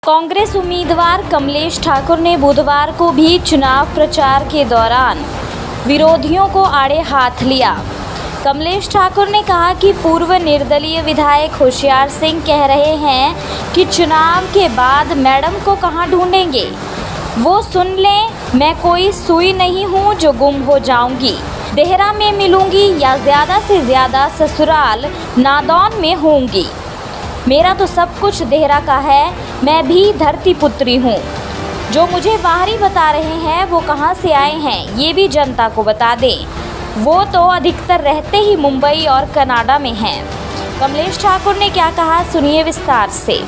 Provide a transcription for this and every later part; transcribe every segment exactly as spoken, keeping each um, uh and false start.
कांग्रेस उम्मीदवार कमलेश ठाकुर ने बुधवार को भी चुनाव प्रचार के दौरान विरोधियों को आड़े हाथ लिया। कमलेश ठाकुर ने कहा कि पूर्व निर्दलीय विधायक होशियार सिंह कह रहे हैं कि चुनाव के बाद मैडम को कहां ढूंढेंगे। वो सुन लें, मैं कोई सुई नहीं हूं जो गुम हो जाऊंगी। देहरा में मिलूंगी या ज़्यादा से ज़्यादा ससुराल नादौन में होंगी। मेरा तो सब कुछ देहरा का है, मैं भी धरती पुत्री हूँ। जो मुझे बाहरी बता रहे हैं वो कहाँ से आए हैं ये भी जनता को बता दें। वो तो अधिकतर रहते ही मुंबई और कनाडा में हैं। कमलेश ठाकुर ने क्या कहा, सुनिए विस्तार से।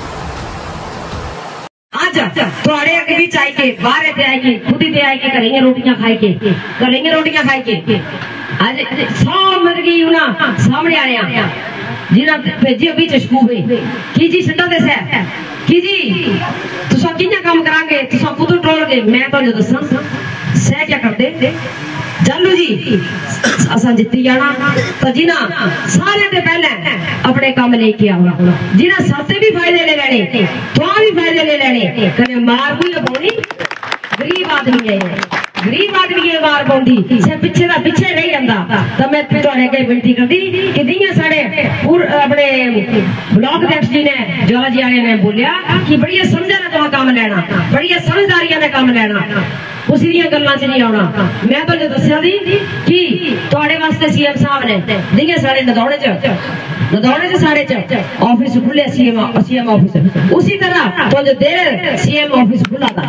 आज थोड़े अगे भी चाय के बाहर ते आएगी, खुद ही ते आएगी, करेंगे रोटियां खाए के, करेंगे रोटियां खाए के। आज सौ मरगी ना सामने आ रहे हैं जिन्हें भेजे अभी चशकूबे की जी सिद्धा दे से की जी तुसा किन्या काम करांगे, तुसा खुद टोलोगे, मैं तो जो दसा सह क्या करते जालू जी असा जित्ती जाना तो जिना सारे ते पहले अपने काम लेके आना, जिना साथे भी फायदे ले लेने तो भी फायदे ले लेने, कने मार भी लगानी। गरीब आदमी है, गरीब आदमी है मार पाउंदी से पिछे दा पिछे रह जांदा। तो मैं तुहाडे अगे विनती करदी कि दियां साडे अपने ब्लॉक अध्यक्ष जी ने ज्वाला जी आने ने बोलिया कि बड़िया समझा ना तुहां काम लेना, बड़िया समझदारियां ने काम लेना, उसी दियां गल्लां च नहीं आउणा। मैं तुहानू दस्सिया दी कि तुहाडे वास्ते सीएम साहब ने दियां साडे नदौणे च नदौणे च साडे च ऑफिस खुले सीएम सीएम ऑफिस, उसी तरह तुहाडे देर सीएम ऑफिस खुला था।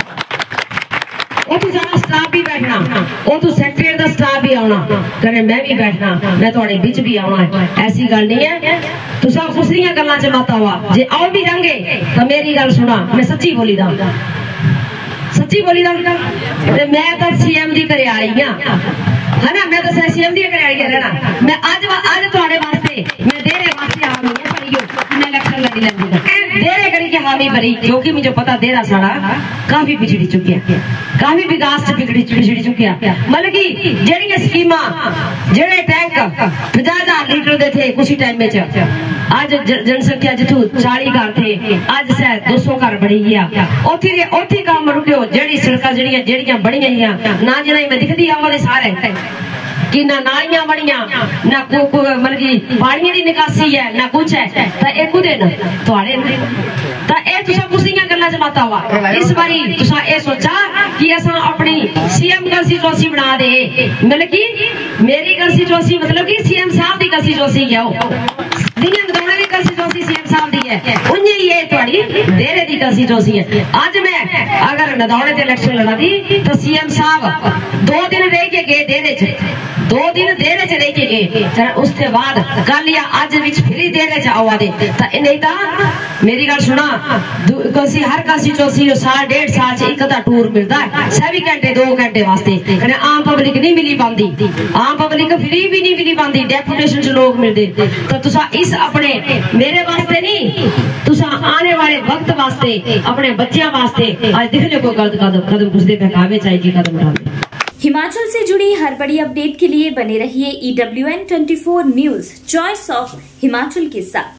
उतो सारा स्टाफ भी बैठना, उतो सेक्रेटरी का स्टाफ भी आना, कने मैं भी बैठना, मैं तुहाडे विच भी आना है। ऐसी गल नहीं है, तुसा खुशियां गल्लां च मत आवा। जे आओ भी रंगे तो मेरी गल सुना, मैं सच्ची बोली दा सच्ची बोली दा ते मैं तो सीएम दी करे आ रही हां, है ना। मैं तो सीएम दी करे आ रही रहना। मैं आज आज तुहाडे वास्ते मैं देरे वास्ते आ रही हूं भरियो, मैं इलेक्शन लड़ी लंदी देरे करी के हामी भरी, क्योंकि मुझे पता देरा साड़ा काफी पिछड़ी चुकिया, काफी विकास च बिगड़ी पिछड़ी चुकिया। मतलब कि जेड़ियां स्कीमां जेड़े टैंक पचास हजार लीटर दे थे कुछ टाइम में च आज जनसंख्या जिथू चालीस घर थे आज से दो सौ घर बढ़ी गया। ओथी दे ओथी काम रुकियो, जेड़ी सड़कां जेड़ियां जेड़ियां बणियां ना जिन्हां में दिखदी आवाले सारे कि ना नालियां बनिया ना को मतलब कि पानी की निकासी है ना कुछ है। तो एक कुदे ना तुहाडे तो ए तुसा खुशियां गल्लां च मत आवा। इस बारी तुसा ए सोचा कि असा अपनी सीएम कंस्टिट्यूएंसी बना दे, मतलब कि मेरी कंस्टिट्यूएंसी मतलब कि सीएम साहब दी कंस्टिट्यूएंसी है, दियां नदौणे दी कंस्टिट्यूएंसी सीएम साहब दी है, उन्नी ये तुहाडी देरे दी कंस्टिट्यूएंसी है। आज मैं अगर नदौणे ते इलेक्शन लड़ा दी तो सीएम साहब दो दिन रह के गए देरे च, दो दिन देरे च रह के गए, उसके बाद कल या आज विच फिर देरे च आवा दे तो नहीं तो मेरी गल सुना। कंसी हर कंस्टिट्यूएंसी साल डेढ़ साल च एक दा टूर मिलता है, छब्बीस घंटे दो घंटे वास्ते, कने आम पब्लिक नहीं मिली पाती, आम पब्लिक फ्री भी नहीं मिली पाती, डेपुटेशन च लोग मिलते। तो तुसा इस अपने मेरे वास्ते नहीं, तुसा आने वाले वक्त वास्ते अपने बच्चों वास्ते आज दिखने को गलत कदम कदम पुछते पे कावे चाहिए कदम उठाने। हिमाचल से जुड़ी हर बड़ी अपडेट के लिए बने रहिए E W N twenty four news, choice of Himachal के साथ।